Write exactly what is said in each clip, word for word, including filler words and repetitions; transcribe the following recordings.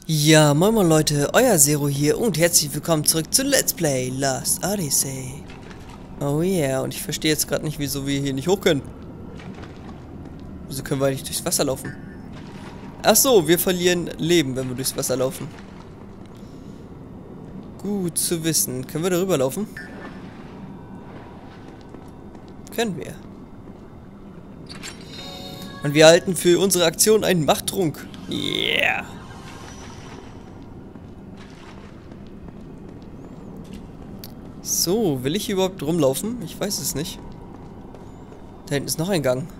Ja, moin moin Leute, euer Zero hier und herzlich willkommen zurück zu Let's Play Lost Odyssey. Oh yeah, und ich verstehe jetzt gerade nicht, wieso wir hier nicht hoch können. Wieso können wir eigentlich durchs Wasser laufen? Ach so, wir verlieren Leben, wenn wir durchs Wasser laufen. Gut zu wissen. Können wir darüber laufen? Können wir. Und wir erhalten für unsere Aktion einen Machttrunk. Yeah. So, will ich hier überhaupt rumlaufen? Ich weiß es nicht. Da hinten ist noch ein Gang.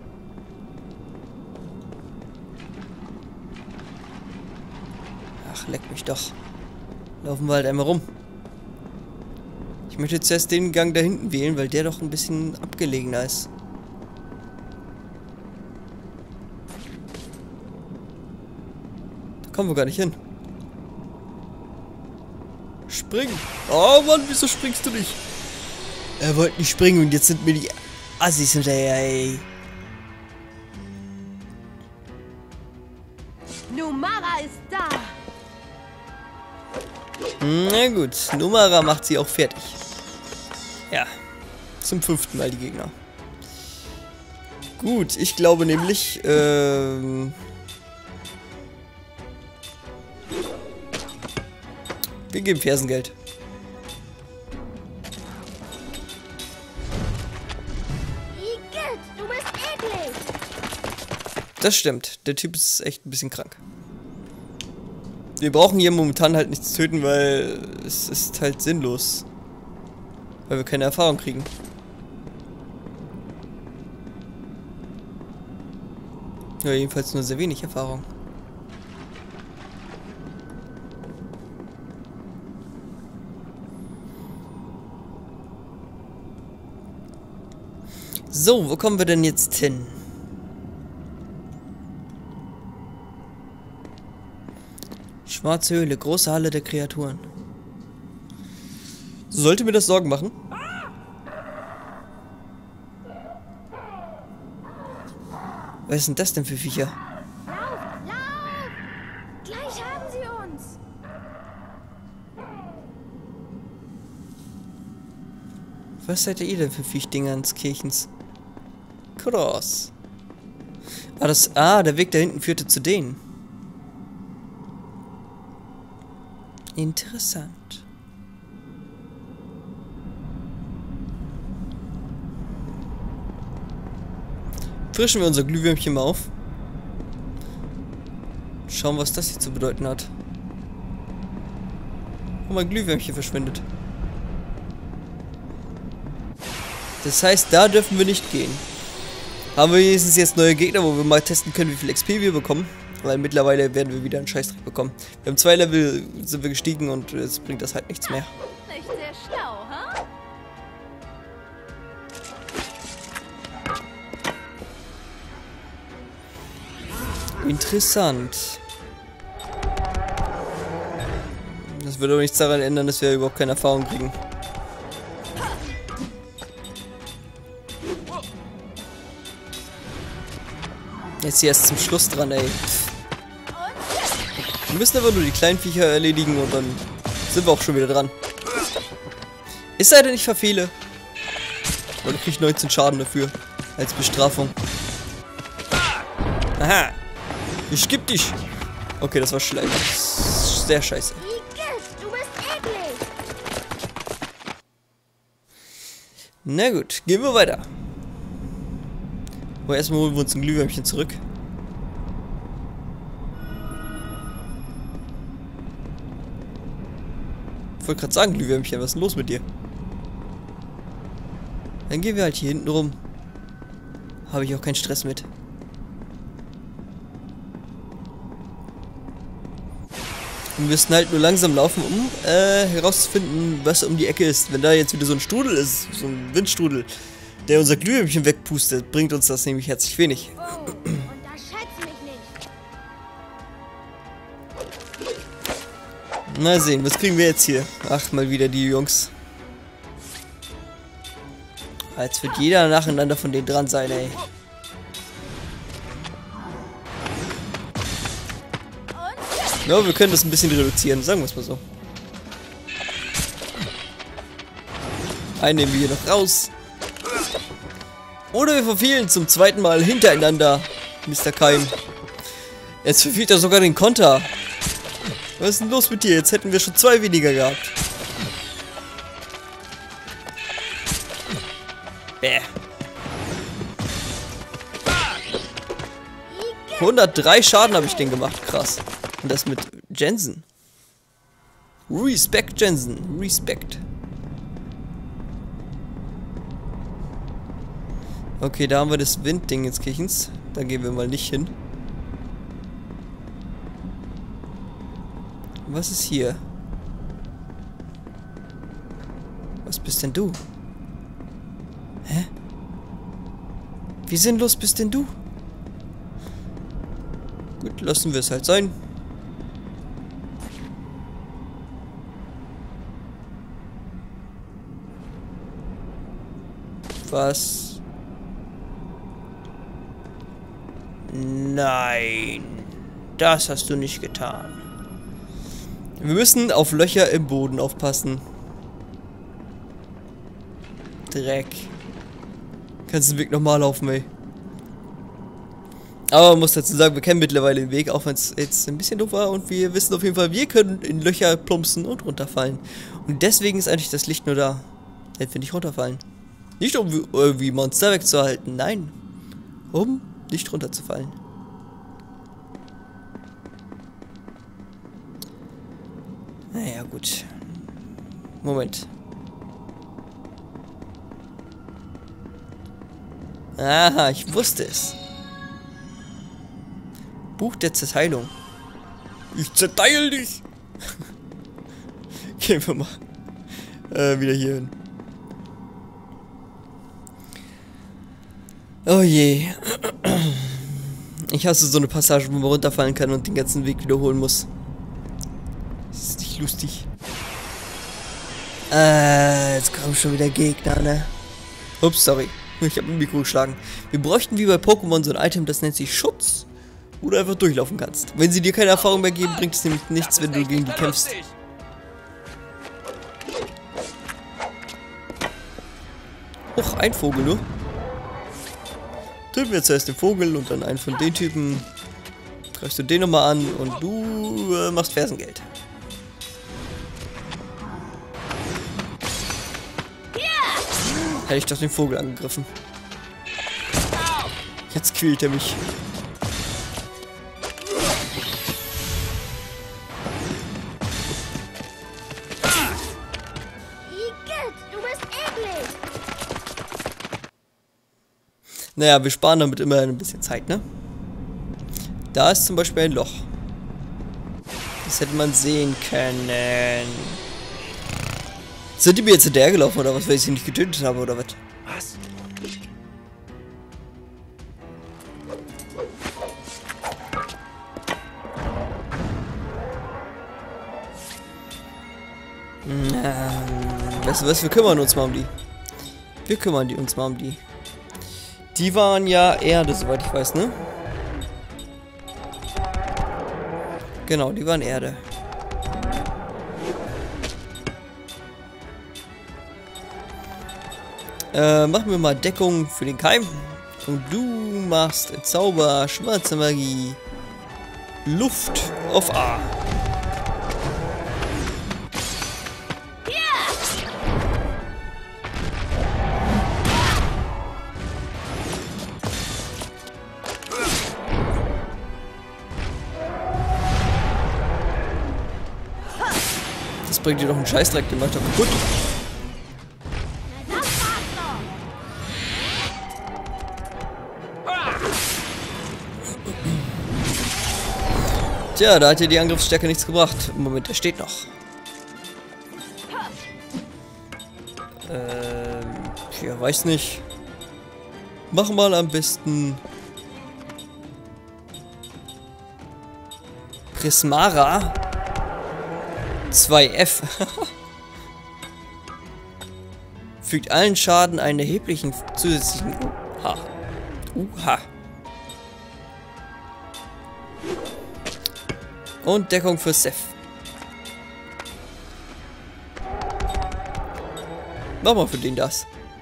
Ach, leck mich doch. Laufen wir halt einmal rum. Ich möchte zuerst den Gang da hinten wählen, weil der doch ein bisschen abgelegener ist. Da kommen wir gar nicht hin. Springen! Oh Mann, wieso springst du nicht? Er wollte nicht springen und jetzt sind mir die Assis hinterher, ey. Numara ist da! Na gut, Numara macht sie auch fertig. Ja, zum fünften Mal die Gegner. Gut, ich glaube nämlich, ähm... wir geben Fersengeld. Igitt, du bist eklig! Das stimmt, der Typ ist echt ein bisschen krank. Wir brauchen hier momentan halt nichts töten, weil es ist halt sinnlos. Weil wir keine Erfahrung kriegen. Ja, jedenfalls nur sehr wenig Erfahrung. So, wo kommen wir denn jetzt hin? Schwarze Höhle, große Halle der Kreaturen. Sollte mir das Sorgen machen? Was sind das denn für Viecher? Lauf, lauf! Gleich haben sie uns! Was seid ihr denn für Viechdinger ins Kirchens? Cross. Ah, das, ah, der Weg da hinten führte zu denen. Interessant. Frischen wir unser Glühwürmchen mal auf. Schauen, was das hier zu bedeuten hat. Und mein Glühwürmchen verschwindet. Das heißt, da dürfen wir nicht gehen. Haben wir wenigstens jetzt neue Gegner, wo wir mal testen können, wie viel X P wir bekommen. Weil mittlerweile werden wir wieder einen Scheißdreck bekommen. Wir haben zwei Level, sind wir gestiegen und jetzt bringt das halt nichts mehr. Nicht sehr schlau, ha? Interessant. Das würde aber nichts daran ändern, dass wir überhaupt keine Erfahrung kriegen. Jetzt hier erst zum Schluss dran, ey. Wir müssen aber nur die kleinen Viecher erledigen und dann sind wir auch schon wieder dran. Ist sei denn, ich verfehle. Weil du kriegst neunzehn Schaden dafür. Als Bestrafung. Aha. Ich geb dich. Okay, das war schlecht. Sehr scheiße. Igitt, du bist eklig! Na gut, gehen wir weiter. Aber erstmal holen wir uns ein Glühwürmchen zurück. Ich wollte gerade sagen, Glühwürmchen, was ist denn los mit dir? Dann gehen wir halt hier hinten rum. Habe ich auch keinen Stress mit. Wir müssen halt nur langsam laufen, um äh, herauszufinden, was um die Ecke ist. Wenn da jetzt wieder so ein Strudel ist, so ein Windstrudel, der unser Glühwürmchen wegpustet, bringt uns das nämlich herzlich wenig. Oh, unterschätze mich nicht! Mal sehen, was kriegen wir jetzt hier? Ach, mal wieder die Jungs. Jetzt wird jeder nacheinander von denen dran sein, ey. Ja, wir können das ein bisschen reduzieren, sagen wir es mal so. Einen nehmen wir hier noch raus. Oder wir verfehlen zum zweiten Mal hintereinander, Mister Keim. Jetzt verfehlt er sogar den Konter. Was ist denn los mit dir? Jetzt hätten wir schon zwei weniger gehabt. Bäh. hundertdrei Schaden habe ich den gemacht, krass. Und das mit Jensen. Respekt, Jensen. Respekt. Okay, da haben wir das Windding ins Kirchens. Da gehen wir mal nicht hin. Was ist hier? Was bist denn du? Hä? Wie sinnlos bist denn du? Gut, lassen wir es halt sein. Was? Nein, das hast du nicht getan. Wir müssen auf Löcher im Boden aufpassen. Dreck. Kannst den Weg nochmal laufen, ey. Aber man muss dazu sagen, wir kennen mittlerweile den Weg, auch wenn es jetzt ein bisschen doof war. Und wir wissen auf jeden Fall, wir können in Löcher plumpsen und runterfallen. Und deswegen ist eigentlich das Licht nur da. Damit wir nicht runterfallen. Nicht um irgendwie Monster wegzuhalten, nein. Um nicht runterzufallen. Naja, gut. Moment. Aha, ich wusste es. Buch der Zerteilung. Ich zerteile dich! Gehen wir mal äh, wieder hier hin. Oh je. Ich hasse so eine Passage, wo man runterfallen kann und den ganzen Weg wiederholen muss. Das ist nicht lustig. Äh, jetzt kommen schon wieder Gegner, ne? Ups, sorry. Ich habe ein Mikro geschlagen. Wir bräuchten wie bei Pokémon so ein Item, das nennt sich Schutz. Wo du einfach durchlaufen kannst. Wenn sie dir keine Erfahrung mehr geben, bringt es nämlich nichts, wenn du gegen die kämpfst. Och, ein Vogel nur. Töten wir zuerst den Vogel und dann einen von den Typen. Greifst du den nochmal an und du äh, machst Fersengeld. Hätte ich doch den Vogel angegriffen. Jetzt quält er mich. Du bist eklig. Naja, wir sparen damit immer ein bisschen Zeit, ne? Da ist zum Beispiel ein Loch. Das hätte man sehen können. Sind die mir jetzt hinterhergelaufen oder was, weil ich sie nicht getötet habe oder was? Was? Ähm, weißt du was, wir kümmern uns mal um die. Wir kümmern die uns mal um die. Die waren ja Erde, soweit ich weiß, ne? Genau, die waren Erde. Äh, machen wir mal Deckung für den Keim. Und du machst Zauber, schwarze Magie, Luft auf A. Das bringt dir doch einen Scheißdreck, den macht er kaputt. Tja, da hat dir die Angriffsstärke nichts gebracht. Im Moment, der steht noch. Ähm, ja, weiß nicht. Mach mal am besten Prismara zwei F. Fügt allen Schaden einen erheblichen zusätzlichen Uha. Uha. Und Deckung für Seth. Mach mal für den das.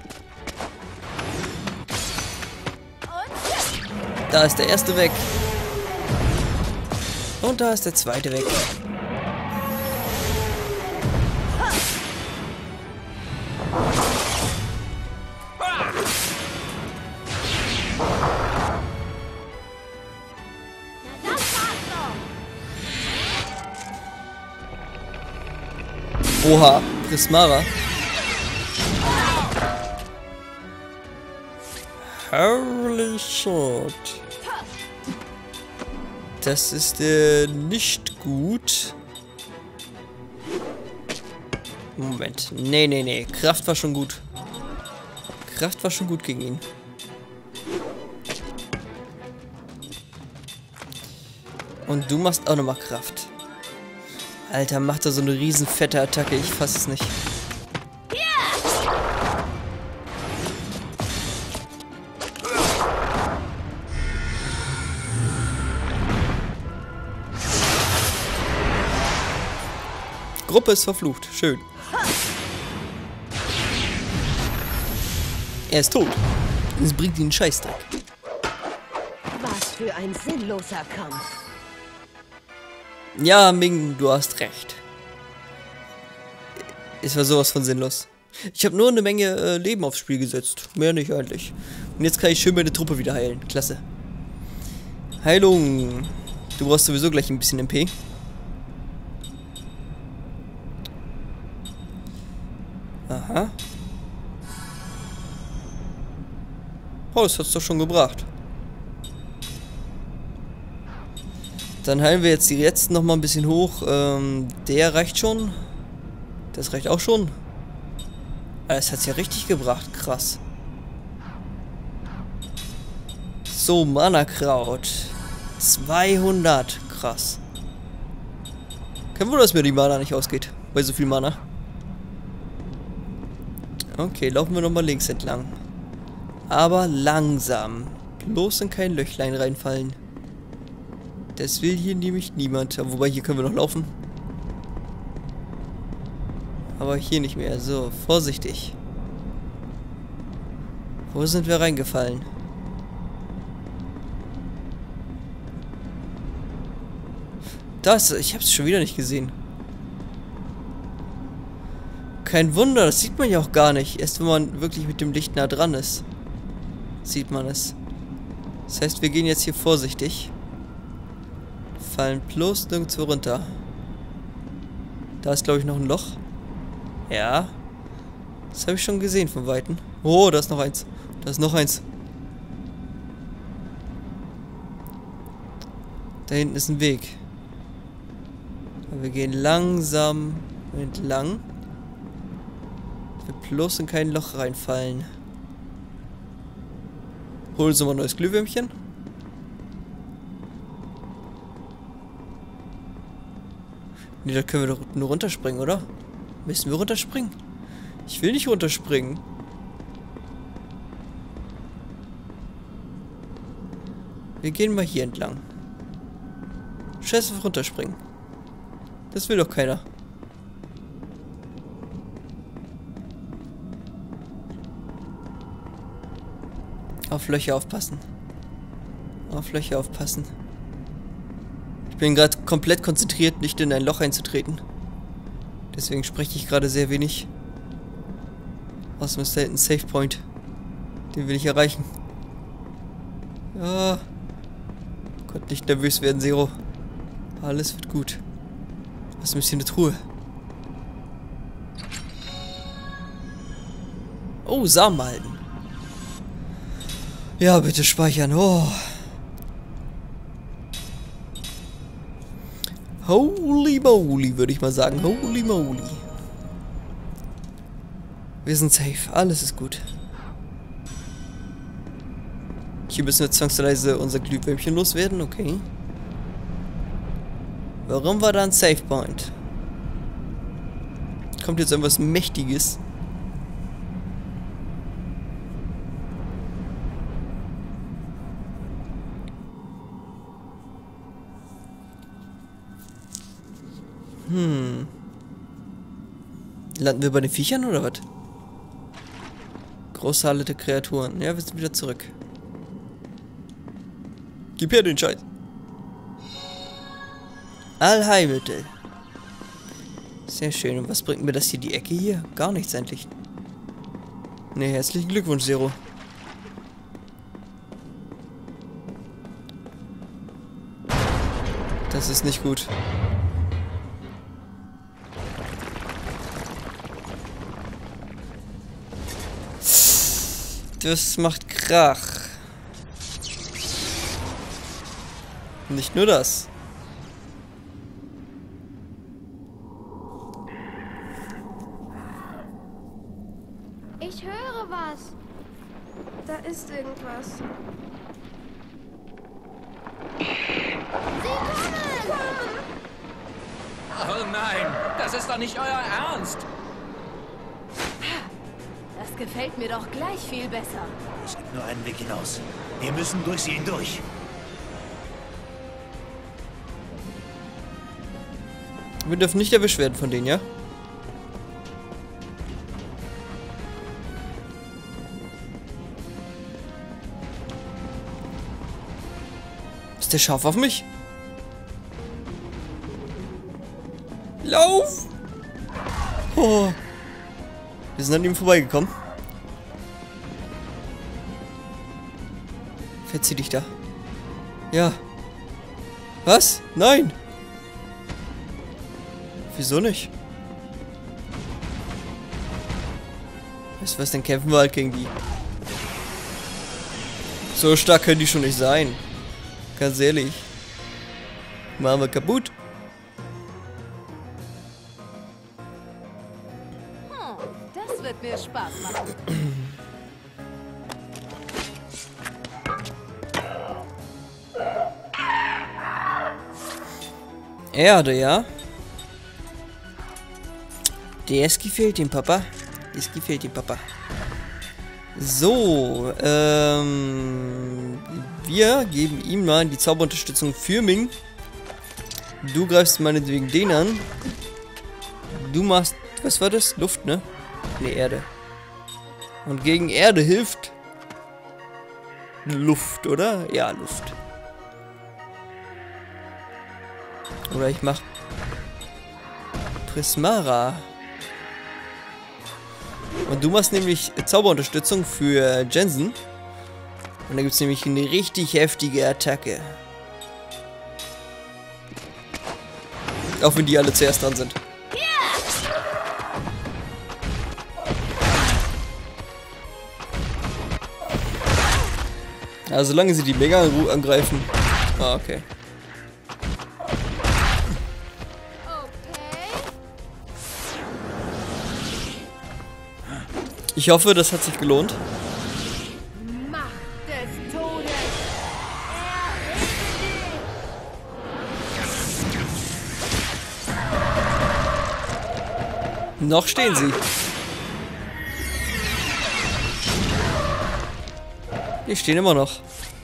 Da ist der erste weg. Und da ist der zweite weg. Oha, Prismara. Holy shit. Das ist äh, nicht gut. Moment. Nee, nee, nee. Kraft war schon gut. Kraft war schon gut gegen ihn. Und du machst auch nochmal Kraft. Alter, macht er so eine riesen fette Attacke. Ich fass es nicht. Gruppe ist verflucht. Schön. Er ist tot. Es bringt ihn einen Scheißdreck. Was für ein sinnloser Kampf. Ja, Ming, du hast recht. Es war sowas von sinnlos. Ich habe nur eine Menge äh, Leben aufs Spiel gesetzt. Mehr nicht eigentlich. Und jetzt kann ich schön meine Truppe wieder heilen. Klasse. Heilung. Du brauchst sowieso gleich ein bisschen M P. Aha. Oh, das hat's doch schon gebracht. Dann heilen wir jetzt die letzten noch mal ein bisschen hoch. Ähm, der reicht schon. Das reicht auch schon. Das hat's ja richtig gebracht. Krass. So, Mana-Kraut. zweihundert. Krass. Kein Wunder, dass mir die Mana nicht ausgeht. Bei so viel Mana. Okay, laufen wir noch mal links entlang. Aber langsam. Bloß in kein Löchlein reinfallen. Das will hier nämlich niemand. Wobei, hier können wir noch laufen. Aber hier nicht mehr. So, vorsichtig. Wo sind wir reingefallen? Das, ich hab's schon wieder nicht gesehen. Kein Wunder, das sieht man ja auch gar nicht. Erst wenn man wirklich mit dem Licht nah dran ist, sieht man es. Das heißt, wir gehen jetzt hier vorsichtig. Fallen bloß nirgendwo runter. Da ist, glaube ich, noch ein Loch. Ja. Das habe ich schon gesehen von Weitem. Oh, da ist noch eins. Da ist noch eins. Da hinten ist ein Weg. Wir gehen langsam entlang. Wir bloß in kein Loch reinfallen. Holen uns mal ein neues Glühwürmchen. Ne, da können wir doch nur runterspringen, oder? Müssen wir runterspringen? Ich will nicht runterspringen. Wir gehen mal hier entlang. Scheiß auf runterspringen. Das will doch keiner. Auf Löcher aufpassen. Auf Löcher aufpassen. Ich bin gerade komplett konzentriert, nicht in ein Loch einzutreten. Deswegen spreche ich gerade sehr wenig. Außerdem ist da hinten ein Save Point. Den will ich erreichen. Ja. Gott, nicht nervös werden, Zero. Alles wird gut. Was ist ein bisschen eine Truhe? Oh, Samen halten. Ja, bitte speichern. Oh. Holy moly, würde ich mal sagen. Holy moly. Wir sind safe. Alles ist gut. Hier müssen wir zwangsweise unser Glühwürmchen loswerden. Okay. Warum war da ein Save Point? Kommt jetzt irgendwas Mächtiges? Hm. Landen wir bei den Viechern oder was? Großhaarige Kreaturen. Ja, wir sind wieder zurück. Gib her den Scheiß. Allheilmittel. Sehr schön. Und was bringt mir das hier, die Ecke hier? Gar nichts eigentlich. Ne, herzlichen Glückwunsch, Zero. Das ist nicht gut. Das macht Krach. Nicht nur das. Ich höre was. Da ist irgendwas. Sie kommen! Oh nein, das ist doch nicht euer Ernst. Das gefällt mir doch gleich viel besser. Es gibt nur einen Weg hinaus. Wir müssen durch sie hindurch. Wir dürfen nicht erwischt werden von denen, ja? Ist der scharf auf mich? Lauf! Oh. Wir sind an ihm vorbeigekommen. Verzieh dich da. Ja. Was? Nein! Wieso nicht? Weißt du was, denn kämpfen wir halt gegen die. So stark können die schon nicht sein. Ganz ehrlich. Machen wir kaputt. Hm, das wird mir Spaß machen. Erde, ja? Das gefällt dem Papa. Das gefällt dem Papa. So, ähm... wir geben ihm mal die Zauberunterstützung für Ming. Du greifst meinetwegen den an. Du machst... Was war das? Luft, ne? Ne, Erde. Und gegen Erde hilft... Luft, oder? Ja, Luft. Oder ich mach... Prismara. Und du machst nämlich Zauberunterstützung für Jensen. Und da gibt es nämlich eine richtig heftige Attacke. Auch wenn die alle zuerst dran sind. Also solange sie die Mega angreifen. Ah, okay. Ich hoffe, das hat sich gelohnt. Macht des Todes. Noch stehen sie. Die stehen immer noch.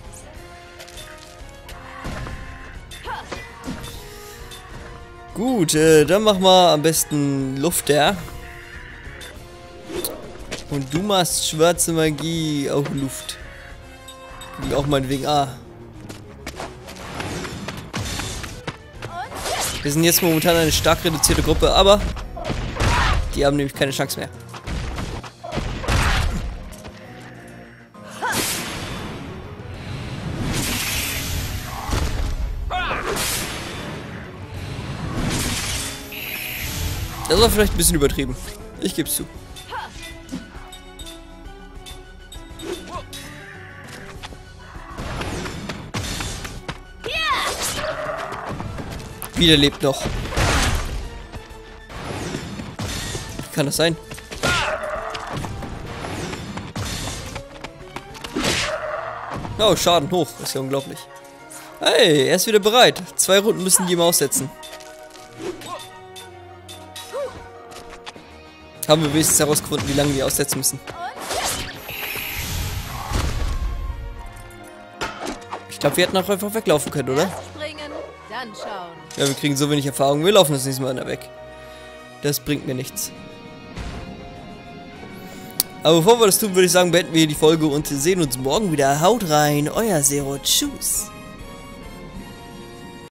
Gut, äh, dann machen wir am besten Luft, ja. Und du machst schwarze Magie, auch Luft. Ging auch meinetwegen A. Wir sind jetzt momentan eine stark reduzierte Gruppe, aber die haben nämlich keine Chance mehr. Das war vielleicht ein bisschen übertrieben. Ich geb's zu. Wieder lebt noch. Wie kann das sein? Oh, Schaden hoch. Das ist ja unglaublich. Hey, er ist wieder bereit. Zwei Runden müssen die ihm aussetzen. Haben wir wenigstens herausgefunden, wie lange die aussetzen müssen. Ich glaube, wir hätten auch einfach weglaufen können, oder? Springen, dann schauen. Ja, wir kriegen so wenig Erfahrung. Wir laufen das nächste Mal weg. Das bringt mir nichts. Aber bevor wir das tun, würde ich sagen, beenden wir hier die Folge und sehen uns morgen wieder. Haut rein, euer Zero. Tschüss.